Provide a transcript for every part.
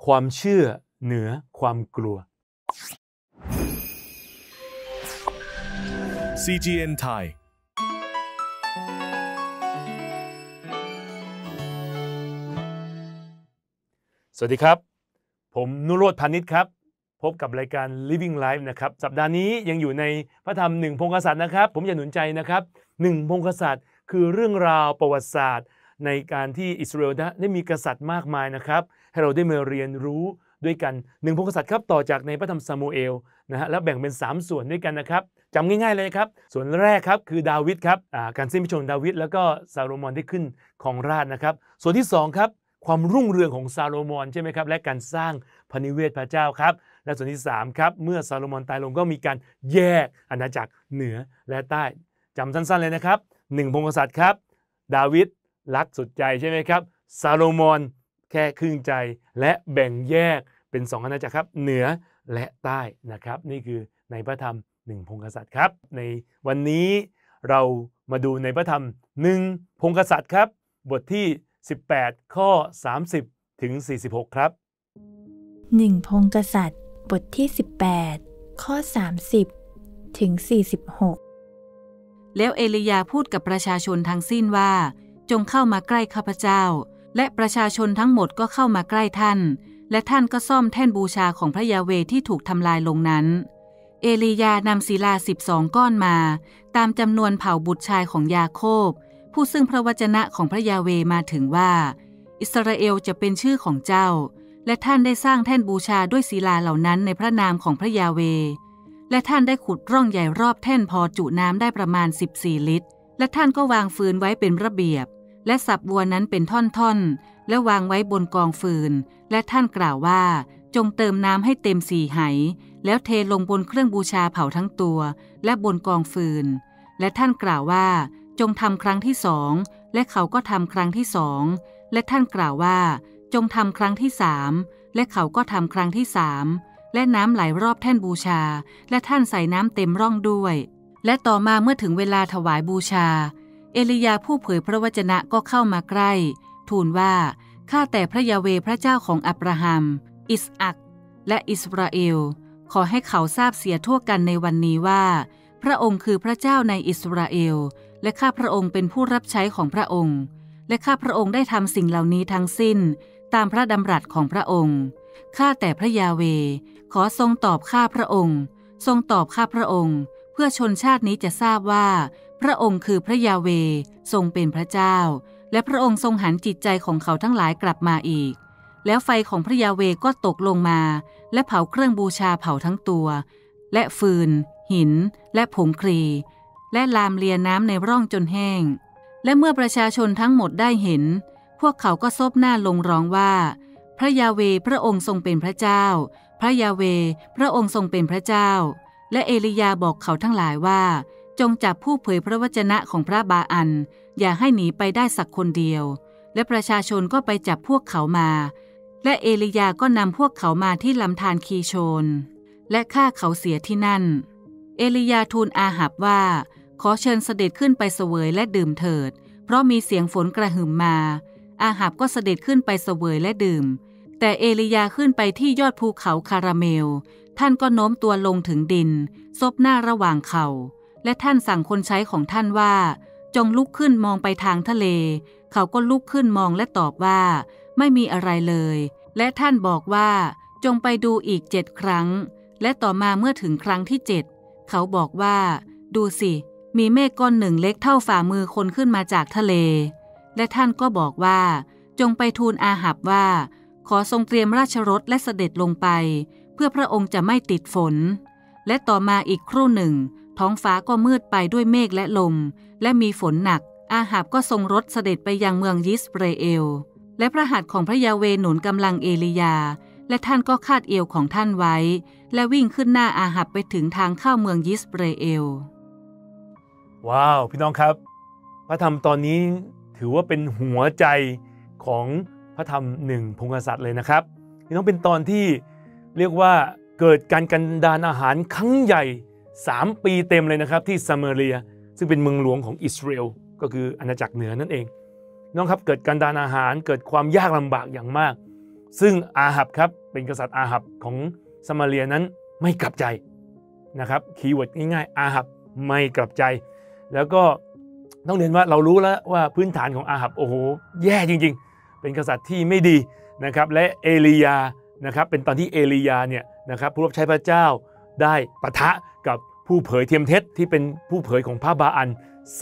ความเชื่อเหนือความกลัว CGN Thai สวัสดีครับผมนุโรธพานิชครับพบกับรายการ Living Life นะครับสัปดาห์นี้ยังอยู่ในพระธรรมหนึ่งพงศ์กษัตริย์นะครับผมอยากหนุนใจนะครับหนึ่งพงศ์กษัตริย์คือเรื่องราวประวัติศาสตร์ในการที่อิสราเอลได้มีกษัตริย์มากมายนะครับให้เราได้มาเรียนรู้ด้วยกันหนึ่งพงศ์กษัตริย์ครับต่อจากในพระธรรมซามูเอลนะฮะแล้วแบ่งเป็น3ส่วนด้วยกันนะครับจำง่ายๆเลยครับส่วนแรกครับคือดาวิดครับการสิ้นพระชนม์ดาวิดแล้วก็ซาโลมอนได้ขึ้นครองราชย์นะครับส่วนที่2ครับความรุ่งเรืองของซาโลมอนใช่ไหมครับและการสร้างพระนิเวศพระเจ้าครับและส่วนที่3ครับเมื่อซาโลมอนตายลงก็มีการแยกอาณาจักรเหนือและใต้จำสั้นๆเลยนะครับ1พงศ์กษัตริย์ครับดาวิดรักสุดใจใช่ไหมครับซาโลมอนแค่ครึ่งใจและแบ่งแยกเป็น2อาณาจักรครับเหนือและใต้นะครับนี่คือในพระธรรม1พงศ์กษัตริย์ครับในวันนี้เรามาดูในพระธรรม1พงศ์กษัตริย์ครับบทที่18ข้อ30ถึง46ครับ 1พงศ์กษัตริย์บทที่18ข้อ30ถึง46 แล้วเอลียาพูดกับประชาชนทั้งสิ้นว่าจงเข้ามาใกล้ข้าพเจ้าและประชาชนทั้งหมดก็เข้ามาใกล้ท่านและท่านก็ซ่อมแท่นบูชาของพระยาเวห์ที่ถูกทำลายลงนั้นเอลียานำศิลา12ก้อนมาตามจำนวนเผ่าบุตรชายของยาโคบผู้ซึ่งพระวจนะของพระยาเวห์มาถึงว่าอิสราเอลจะเป็นชื่อของเจ้าและท่านได้สร้างแท่นบูชาด้วยศิลาเหล่านั้นในพระนามของพระยาเวห์และท่านได้ขุดร่องใหญ่รอบแท่นพอจุน้ำได้ประมาณ14ลิตรและท่านก็วางฟืนไว้เป็นระเบียบและสับบัวนั้นเป็นท่อนๆและวางไว้บนกองฟืนและท่านกล่าวว่าจงเติมน้ำให้เต็ม4 ไหแล้วเทลงบนเครื่องบูชาเผาทั้งตัวและบนกองฟืนและท่านกล่าวว่าจงทำครั้งที่2และเขาก็ทำครั้งที่2และท่านกล่าวว่าจงทำครั้งที่3และเขาก็ทำครั้งที่3และน้ำไหลรอบแท่นบูชาและท่านใส่น้ำเต็มร่องด้วยและต่อมาเมื่อถึงเวลาถวายบูชาเอลียาผู้เผยพระวจนะก็เข้ามาใกล้ทูลว่าข้าแต่พระยาเวห์พระเจ้าของอับราฮัมอิสอัคและอิสราเอลขอให้เขาทราบเสียทั่วกันในวันนี้ว่าพระองค์คือพระเจ้าในอิสราเอลและข้าพระองค์เป็นผู้รับใช้ของพระองค์และข้าพระองค์ได้ทำสิ่งเหล่านี้ทั้งสิ้นตามพระดำรัสของพระองค์ข้าแต่พระยาเวห์ขอทรงตอบข้าพระองค์ทรงตอบข้าพระองค์เพื่อชนชาตินี้จะทราบว่าพระองค์คือพระยาเวห์ทรงเป็นพระเจ้าและพระองค์ทรงหันจิตใจของเขาทั้งหลายกลับมาอีกแล้วไฟของพระยาเวห์ก็ตกลงมาและเผาเครื่องบูชาเผาทั้งตัวและฟืนหินและผงครีและลามเลียน้ำในร่องจนแห้งและเมื่อประชาชนทั้งหมดได้เห็นพวกเขาก็ซบหน้าลงร้องว่าพระยาเวห์พระองค์ทรงเป็นพระเจ้าพระยาเวห์พระองค์ทรงเป็นพระเจ้าและเอลียาบอกเขาทั้งหลายว่าจงจับผู้เผยพระวจนะของพระบาอันอย่าให้หนีไปได้สักคนเดียวและประชาชนก็ไปจับพวกเขามาและเอลียาก็นำพวกเขามาที่ลำธารคีโชนและฆ่าเขาเสียที่นั่นเอลียาทูลอาหับว่าขอเชิญเสด็จขึ้นไปเสวยและดื่มเถิดเพราะมีเสียงฝนกระหึ่มมาอาหับก็เสด็จขึ้นไปเสวยและดื่มแต่เอลียาขึ้นไปที่ยอดภูเขาคาราเมลท่านก็โน้มตัวลงถึงดินซบหน้าระหว่างเข่าและท่านสั่งคนใช้ของท่านว่าจงลุกขึ้นมองไปทางทะเลเขาก็ลุกขึ้นมองและตอบว่าไม่มีอะไรเลยและท่านบอกว่าจงไปดูอีก7 ครั้งและต่อมาเมื่อถึงครั้งที่7เขาบอกว่าดูสิมีเมฆก้อนหนึ่งเล็กเท่าฝ่ามือคนขึ้นมาจากทะเลและท่านก็บอกว่าจงไปทูลอาหับว่าขอทรงเตรียมราชรถและเสด็จลงไปเพื่อพระองค์จะไม่ติดฝนและต่อมาอีกครู่หนึ่งท้องฟ้าก็มืดไปด้วยเมฆและลมและมีฝนหนักอาหับก็ทรงรถเสด็จไปยังเมืองยิสเรเอลและพระหัตถ์ของพระยาเวห์หนุนกำลังเอลียาและท่านก็คาดเอวของท่านไว้และวิ่งขึ้นหน้าอาหับไปถึงทางเข้าเมืองยิสเรเอลว้าวพี่น้องครับพระธรรมตอนนี้ถือว่าเป็นหัวใจของพระธรรม1พงศ์กษัตริย์เลยนะครับพี่น้องเป็นตอนที่เรียกว่าเกิดการกันดารอาหารครั้งใหญ่3 ปีเต็มเลยนะครับที่ซามาเรียซึ่งเป็นเมืองหลวงของอิสราเอลก็คืออาณาจักรเหนือนั่นเองน้องครับเกิดการดารอาหารเกิดความยากลำบากอย่างมากซึ่งอาหับครับเป็นกษัตริย์อาหับของซามาเรียนั้นไม่กลับใจนะครับคีย์เวิร์ดง่ายๆอาหับไม่กลับใจแล้วก็ต้องเรียนว่าเรารู้แล้วว่าพื้นฐานของอาหับโอ้โหแย่จริงๆเป็นกษัตริย์ที่ไม่ดีนะครับและเอลียานะครับเป็นตอนที่เอลียาเนี่ยนะครับผู้รับใช้พระเจ้าได้ปะทะกับผู้เผยเทียมเท็จที่เป็นผู้เผยของพระบาอัน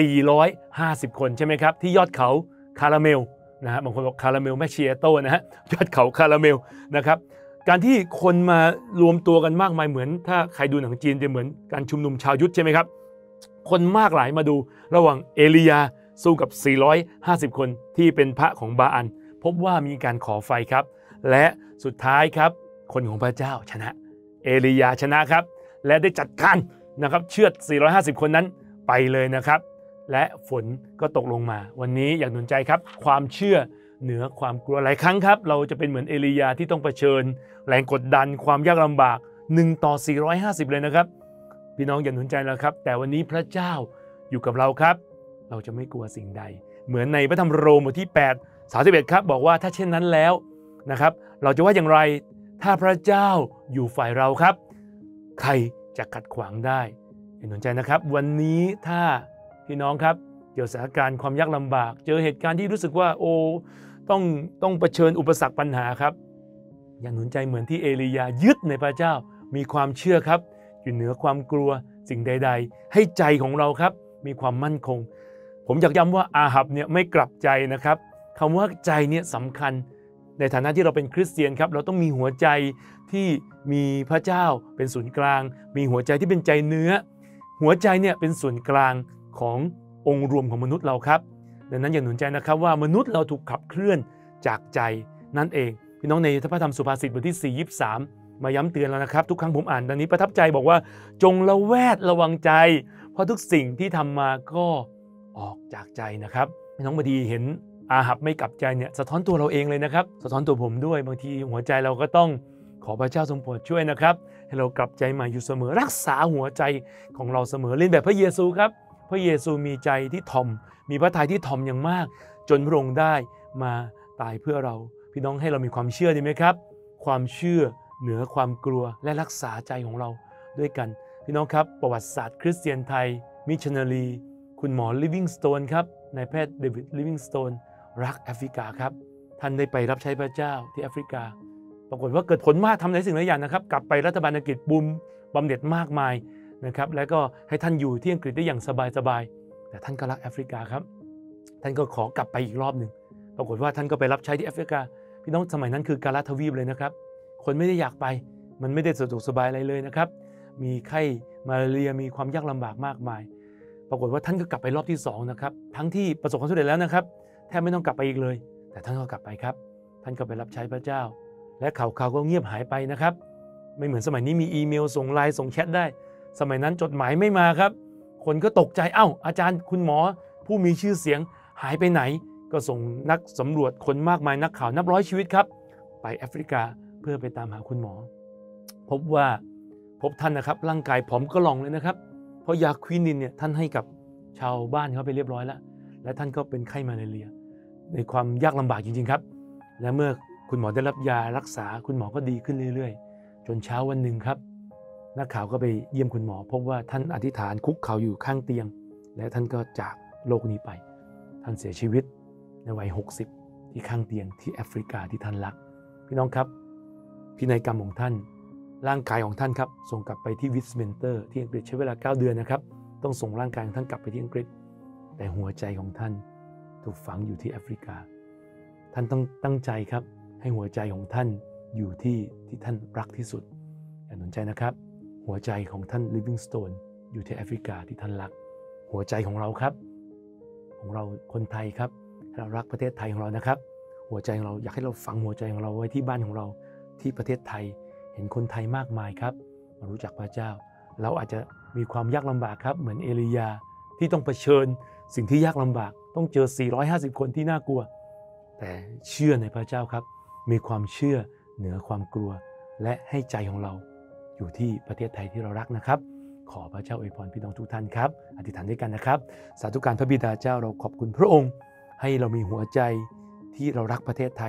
450 คนใช่ไหมครับที่ยอดเขาคาราเมลนะฮะบางคนบอกคาราเมลแมชเชียโตนะฮะยอดเขาคาราเมลนะครับการที่คนมารวมตัวกันมากมายเหมือนถ้าใครดูหนังจีนจะเหมือนการชุมนุมชาวยุทธใช่ไหมครับคนมากหลายมาดูระหว่างเอลียาสู้กับ450 คนที่เป็นพระของบาอันพบว่ามีการขอไฟครับและสุดท้ายครับคนของพระเจ้าชนะเอลียาชนะครับและได้จัดการนะครับเชือด450 คนนั้นไปเลยนะครับและฝนก็ตกลงมาวันนี้อยากหนุนใจครับความเชื่อเหนือความกลัวหลายครั้งครับเราจะเป็นเหมือนเอลียาที่ต้องเผชิญแรงกดดันความยากลำบาก1 ต่อ 450เลยนะครับพี่น้องอย่าหนุนใจแล้วครับแต่วันนี้พระเจ้าอยู่กับเราครับเราจะไม่กลัวสิ่งใดเหมือนในพระธรรมโรมบทที่8:31ครับบอกว่าถ้าเช่นนั้นแล้วนะครับเราจะว่าอย่างไรถ้าพระเจ้าอยู่ฝ่ายเราครับใครจะขัดขวางได้อย่าหนุนใจนะครับวันนี้ถ้าพี่น้องครับเจอสถานการณ์ความยากลำบากเจอเหตุการณ์ที่รู้สึกว่าโอ้ต้องเผชิญอุปสรรคปัญหาครับอย่าหนุนใจเหมือนที่เอลียายึดในพระเจ้ามีความเชื่อครับอยู่เหนือความกลัวสิ่งใดๆให้ใจของเราครับมีความมั่นคงผมอยากย้ำว่าอาหับเนี่ยไม่กลับใจนะครับคำว่าใจเนี่ยสำคัญในฐานะที่เราเป็นคริสเตียนครับเราต้องมีหัวใจที่มีพระเจ้าเป็นศูนย์กลางมีหัวใจที่เป็นใจเนื้อหัวใจเนี่ยเป็นส่วนกลางขององค์รวมของมนุษย์เราครับดังนั้นอย่าหนุนใจนะครับว่ามนุษย์เราถูกขับเคลื่อนจากใจนั่นเองพี่น้องในพระธรรมสุภาษิตบทที่4:23มาย้ำเตือนแล้วนะครับทุกครั้งผมอ่านดังนี้ประทับใจบอกว่าจงระแวดระวังใจเพราะทุกสิ่งที่ทำมาก็ออกจากใจนะครับพี่น้องบางทีเห็นอาหับไม่กลับใจเนี่ยสะท้อนตัวเราเองเลยนะครับสะท้อนตัวผมด้วยบางทีหัวใจเราก็ต้องขอพระเจ้าทรงโปรดช่วยนะครับให้เรากลับใจใหม่อยู่เสมอรักษาหัวใจของเราเสมอเล่นแบบพระเยซูครับพระเยซูมีใจที่ถ่อมมีพระทัยที่ถ่อมอย่างมากจนพระองค์ได้มาตายเพื่อเราพี่น้องให้เรามีความเชื่อดีไหมครับความเชื่อเหนือความกลัวและรักษาใจของเราด้วยกันพี่น้องครับประวัติศาสตร์คริสเตียนไทยมิชชันนารีคุณหมอลิฟวิงสโตนครับนายแพทย์เดวิดลิฟวิงสโตนรักแอฟริกาครับท่านได้ไปรับใช้พระเจ้าที่แอฟริกาปรากฏว่าเกิดผลมากทำหลายสิ่งหลายอย่างนะครับกลับไปรัฐบาลอังกฤษบุมบำเหน็จมากมายนะครับแล้วก็ให้ท่านอยู่ที่อังกฤษได้อย่างสบายๆแต่ท่านก็รักแอฟริกาครับท่านก็ขอกลับไปอีกรอบหนึ่งปรากฏว่าท่านก็ไปรับใช้ที่แอฟริกาพี่น้องสมัยนั้นคือกาลาทวีปเลยนะครับคนไม่ได้อยากไปมันไม่ได้สะดวกสบายอะไรเลยนะครับมีไข้มาลาเรียมีความยากลำบากมากมายปรากฏว่าท่านก็กลับไปรอบที่2นะครับทั้งที่ประสบความสำเร็จแล้วนะครับแทบไม่ต้องกลับไปอีกเลยแต่ท่านก็กลับไปครับท่านก็ไปรับใช้พระเจ้าและข่าวก็เงียบหายไปนะครับไม่เหมือนสมัยนี้มีอีเมลส่งไลน์ส่งแชทได้สมัยนั้นจดหมายไม่มาครับคนก็ตกใจเอ้าอาจารย์คุณหมอผู้มีชื่อเสียงหายไปไหนก็ส่งนักสำรวจคนมากมายนักข่าวนับร้อยชีวิตครับไปแอฟริกาเพื่อไปตามหาคุณหมอพบท่านนะครับร่างกายผอมกระหล่องเลยนะครับเพราะยาควินินเนี่ยท่านให้กับชาวบ้านเขาไปเรียบร้อยแล้วและท่านก็เป็นไข้มาลาเรียในความยากลำบากจริงๆครับและเมื่อคุณหมอได้รับยารักษาคุณหมอก็ดีขึ้นเรื่อยๆจนเช้าวันหนึ่งครับนักข่าวก็ไปเยี่ยมคุณหมอพบว่าท่านอธิษฐานคุกเข่าอยู่ข้างเตียงและท่านก็จากโลกนี้ไปท่านเสียชีวิตในวัย60ที่ข้างเตียงที่แอฟริกาที่ท่านรักพี่น้องครับพินัยกรรมของท่านร่างกายของท่านครับส่งกลับไปที่วิสต์มินสเตอร์ที่อังกฤษใช้เวลา9 เดือนนะครับต้องส่งร่างกายของท่านกลับไปที่อังกฤษแต่หัวใจของท่านถูกฝังอยู่ที่แอฟริกาท่านต้องตั้งใจครับให้หัวใจของท่านอยู่ที่ท่านรักที่สุดอย่าสนใจนะครับหัวใจของท่านลิฟวิงสโตนอยู่ที่แอฟริกาที่ท่านรักหัวใจของเราครับของเราคนไทยครับเรารักประเทศไทยของเรานะครับหัวใจของเราอยากให้เราฝังหัวใจของเราไว้ที่บ้านของเราที่ประเทศไทยเห็นคนไทยมากมายครับมารู้จักพระเจ้าเราอาจจะมีความยากลำบากครับเหมือนเอลียาที่ต้องเผชิญสิ่งที่ยากลำบากต้องเจอ450 คนที่น่ากลัวแต่เชื่อในพระเจ้าครับมีความเชื่อเหนือความกลัวและให้ใจของเราอยู่ที่ประเทศไทยที่เรารักนะครับขอพระเจ้าอวยพรพี่น้องทุกท่านครับอธิษฐานด้วยกันนะครับสาธุการพระบิดาเจ้าเราขอบคุณพระองค์ให้เรามีหัวใจที่เรารักประเทศไทย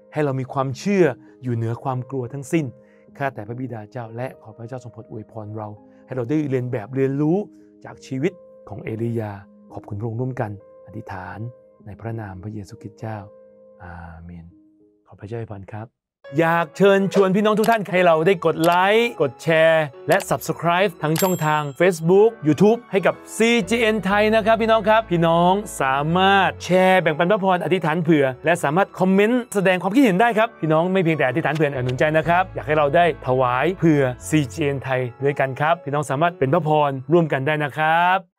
ให้เรามีความเชื่ออยู่เหนือความกลัวทั้งสิ้นข้าแต่พระบิดาเจ้าและขอพระเจ้าทรงโปรดอวยพรเราให้เราได้เรียนแบบเรียนรู้จากชีวิตของเอลียาขอบคุณพระองค์ร่วมกันอธิษฐานในพระนามพระเยซูคริสต์เจ้าอาเมนขอพระเจ้าอวยพรครับอยากเชิญชวนพี่น้องทุกท่านให้เราได้กดไลค์กดแชร์และ Subscribe ทั้งช่องทาง Facebook YouTube ให้กับ CGN ไทยนะครับพี่น้องครับพี่น้องสามารถแชร์แบ่งปันพระพรอธิษฐานเผื่อและสามารถคอมเมนต์แสดงความคิดเห็นได้ครับพี่น้องไม่เพียงแต่อธิษฐานเผื่อหนุนใจนะครับอยากให้เราได้ถวายเผื่อ CGN ไทยด้วยกันครับพี่น้องสามารถเป็นพระพรร่วมกันได้นะครับ